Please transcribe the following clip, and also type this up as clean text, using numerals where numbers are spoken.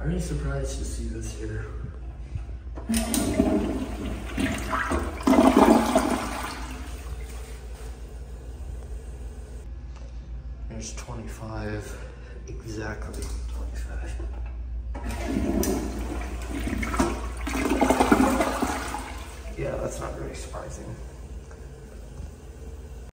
Very surprised to see this here. There's 25, exactly 25. Yeah, that's not very surprising.